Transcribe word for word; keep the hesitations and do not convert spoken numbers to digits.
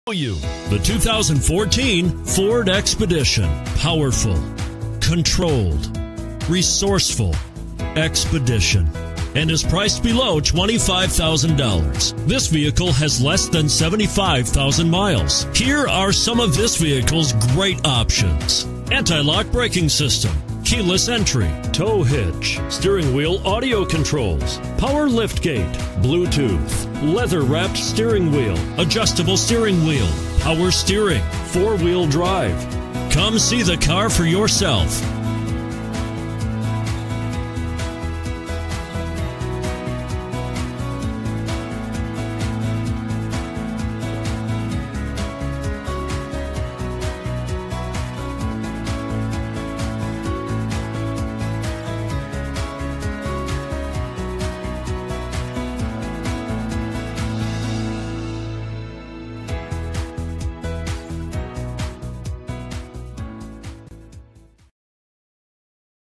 You the two thousand fourteen Ford Expedition. Powerful, controlled, resourceful Expedition, and is priced below twenty-five thousand dollars. This vehicle has less than seventy-five thousand miles. Here are some of this vehicle's great options: anti-lock braking system, keyless entry, tow hitch, steering wheel audio controls, power liftgate, Bluetooth, leather-wrapped steering wheel, adjustable steering wheel, power steering, four-wheel drive. Come see the car for yourself.